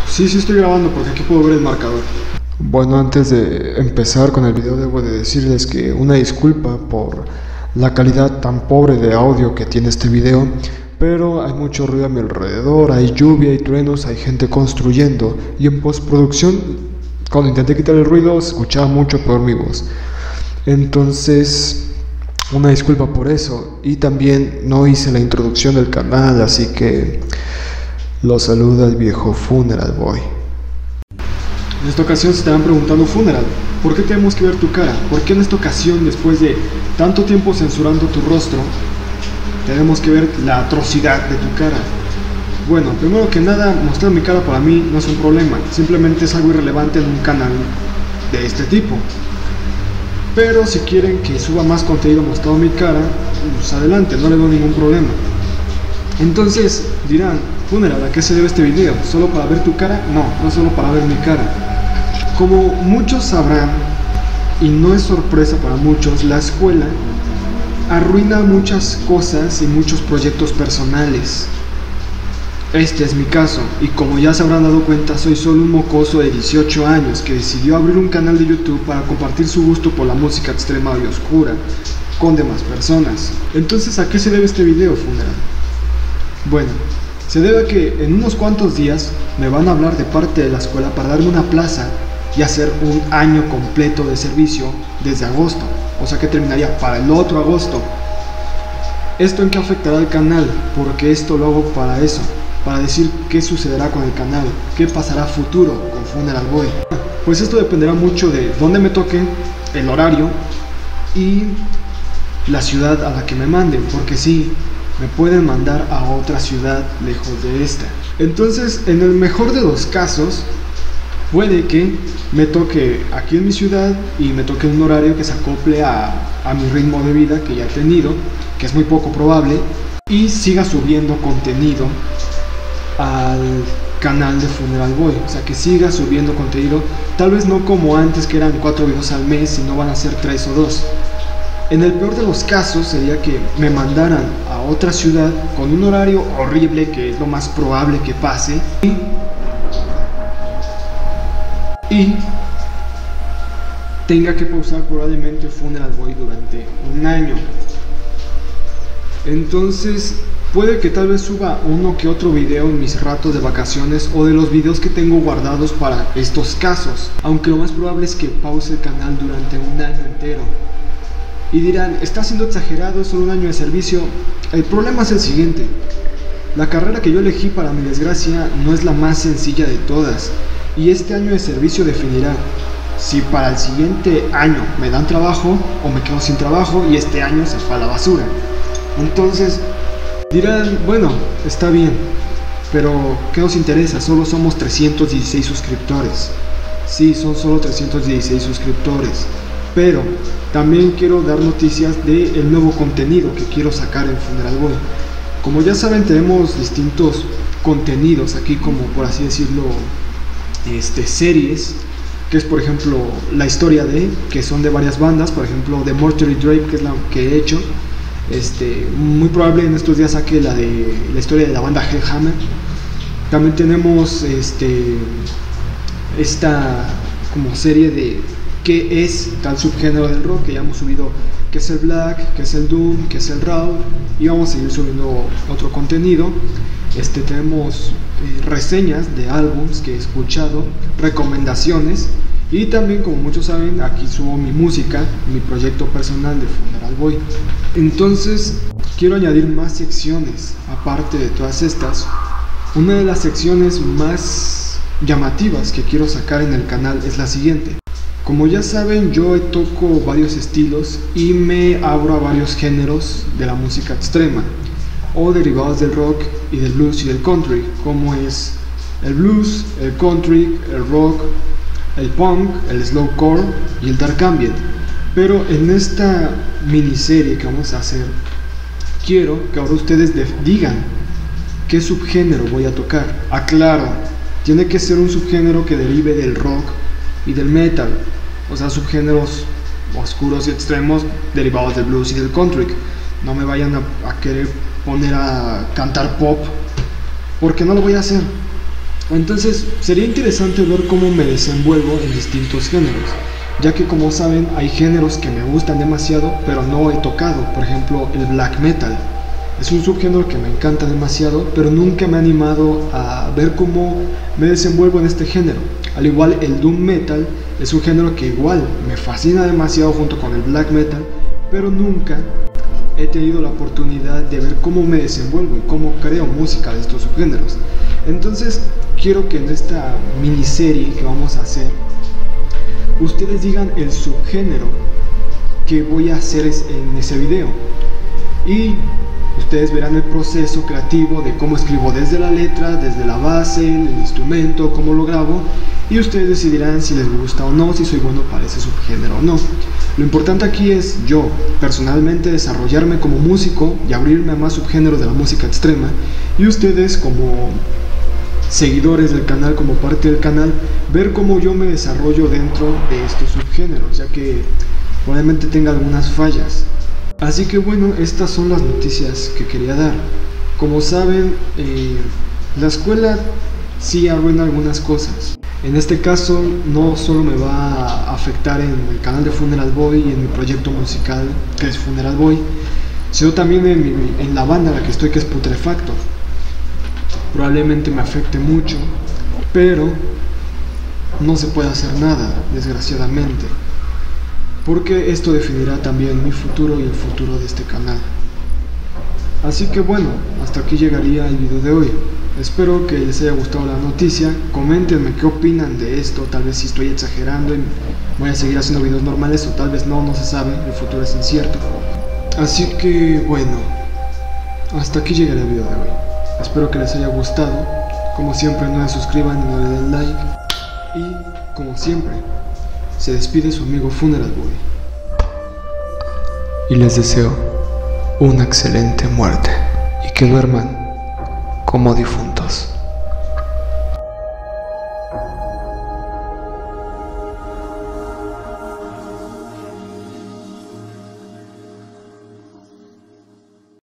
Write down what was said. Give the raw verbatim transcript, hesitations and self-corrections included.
Sí, sí estoy grabando porque aquí puedo ver el marcador. Bueno, antes de empezar con el video debo de decirles que una disculpa por la calidad tan pobre de audio que tiene este video, pero hay mucho ruido a mi alrededor, hay lluvia, hay truenos, hay gente construyendo, y en postproducción, cuando intenté quitar el ruido, se escuchaba mucho peor mi voz. Entonces, una disculpa por eso, y también no hice la introducción del canal, así que los saluda el viejo Funeral Boy. En esta ocasión se estarán preguntando: Funeral, ¿por qué tenemos que ver tu cara? ¿Por qué en esta ocasión, después de tanto tiempo censurando tu rostro, tenemos que ver la atrocidad de tu cara? Bueno, primero que nada, mostrar mi cara para mí no es un problema, simplemente es algo irrelevante en un canal de este tipo. Pero si quieren que suba más contenido mostrando mi cara, pues adelante, no le veo ningún problema. Entonces dirán: Funeral, ¿a qué se debe este video? ¿Solo para ver tu cara? No, no solo para ver mi cara. Como muchos sabrán, y no es sorpresa para muchos, la escuela arruina muchas cosas y muchos proyectos personales. Este es mi caso, y como ya se habrán dado cuenta, soy solo un mocoso de dieciocho años que decidió abrir un canal de YouTube para compartir su gusto por la música extrema y oscura con demás personas. Entonces, ¿a qué se debe este video, Funeral? Bueno, se debe a que en unos cuantos días me van a hablar de parte de la escuela para darme una plaza y hacer un año completo de servicio desde agosto, o sea que terminaría para el otro agosto. ¿Esto en qué afectará al canal? Porque esto lo hago para eso, para decir qué sucederá con el canal, qué pasará a futuro con Funeral Boy. Pues esto dependerá mucho de dónde me toque, el horario y la ciudad a la que me manden, porque sí, me pueden mandar a otra ciudad lejos de esta. Entonces, en el mejor de los casos, puede que me toque aquí en mi ciudad y me toque un horario que se acople a, a mi ritmo de vida que ya he tenido, que es muy poco probable, y siga subiendo contenido al canal de Funeral Boy. O sea, que siga subiendo contenido, tal vez no como antes que eran cuatro videos al mes, sino van a ser tres o dos. En el peor de los casos sería que me mandaran a otra ciudad con un horario horrible, que es lo más probable que pase, y, y tenga que pausar probablemente Funeral Boy durante un año. Entonces puede que tal vez suba uno que otro video en mis ratos de vacaciones o de los videos que tengo guardados para estos casos, aunque lo más probable es que pause el canal durante un año entero. Y dirán: está siendo exagerado, es solo un año de servicio. El problema es el siguiente: la carrera que yo elegí, para mi desgracia, no es la más sencilla de todas, y este año de servicio definirá si para el siguiente año me dan trabajo o me quedo sin trabajo y este año se fue a la basura. Entonces dirán: bueno, está bien, pero ¿qué nos interesa? Solo somos trescientos dieciséis suscriptores. Sí, son solo trescientos dieciséis suscriptores, pero también quiero dar noticias del nuevo contenido que quiero sacar en Funeral Boy. Como ya saben, tenemos distintos contenidos aquí, como por así decirlo, este, series, que es por ejemplo la historia de, que son de varias bandas, por ejemplo de Mortuary Drape, que es la que he hecho. Este, muy probable en estos días saque la de la historia de la banda Hellhammer. También tenemos este, esta como serie de qué es tal subgénero del rock, que ya hemos subido, qué es el black, qué es el doom, qué es el raw, y vamos a seguir subiendo otro contenido. Este, tenemos eh, reseñas de álbums que he escuchado, recomendaciones, y también, como muchos saben, aquí subo mi música, mi proyecto personal de Funeral Boy. Entonces quiero añadir más secciones aparte de todas estas. Una de las secciones más llamativas que quiero sacar en el canal es la siguiente. Como ya saben, yo toco varios estilos y me abro a varios géneros de la música extrema o derivados del rock y del blues y del country, como es el blues, el country, el rock, el punk, el slowcore y el dark ambient. Pero en esta miniserie que vamos a hacer, quiero que ahora ustedes digan qué subgénero voy a tocar. Aclaro, tiene que ser un subgénero que derive del rock y del metal, o sea, subgéneros oscuros y extremos derivados del blues y del country. No me vayan a, a querer poner a cantar pop, porque no lo voy a hacer. Entonces sería interesante ver cómo me desenvuelvo en distintos géneros, ya que como saben hay géneros que me gustan demasiado pero no he tocado. Por ejemplo, el black metal es un subgénero que me encanta demasiado, pero nunca me he animado a ver cómo me desenvuelvo en este género. Al igual, el doom metal es un género que igual me fascina demasiado junto con el black metal, pero nunca he tenido la oportunidad de ver cómo me desenvuelvo y cómo creo música de estos subgéneros. Entonces quiero que en esta miniserie que vamos a hacer, ustedes digan el subgénero que voy a hacer en ese video, y ustedes verán el proceso creativo de cómo escribo desde la letra, desde la base, el instrumento, cómo lo grabo, y ustedes decidirán si les gusta o no, si soy bueno para ese subgénero o no. Lo importante aquí es yo, personalmente, desarrollarme como músico y abrirme a más subgéneros de la música extrema, y ustedes como seguidores del canal, como parte del canal, ver cómo yo me desarrollo dentro de estos subgéneros, ya que probablemente tenga algunas fallas. Así que bueno, estas son las noticias que quería dar. Como saben, eh, la escuela sí arruina algunas cosas. En este caso no solo me va a afectar en el canal de Funeral Boy y en mi proyecto musical que es Funeral Boy, sino también en, mi, en la banda en la que estoy, que es Putrefacto. Probablemente me afecte mucho, pero no se puede hacer nada, desgraciadamente, porque esto definirá también mi futuro y el futuro de este canal. Así que bueno, hasta aquí llegaría el video de hoy. Espero que les haya gustado la noticia. Coméntenme qué opinan de esto, tal vez si estoy exagerando y voy a seguir haciendo videos normales, o tal vez no, no se sabe, el futuro es incierto. Así que bueno, hasta aquí llegará el video de hoy. Espero que les haya gustado. Como siempre, no se suscriban y no le den like. Y como siempre, se despide su amigo Funeral Boy. Y les deseo una excelente muerte y que duerman como difuntos.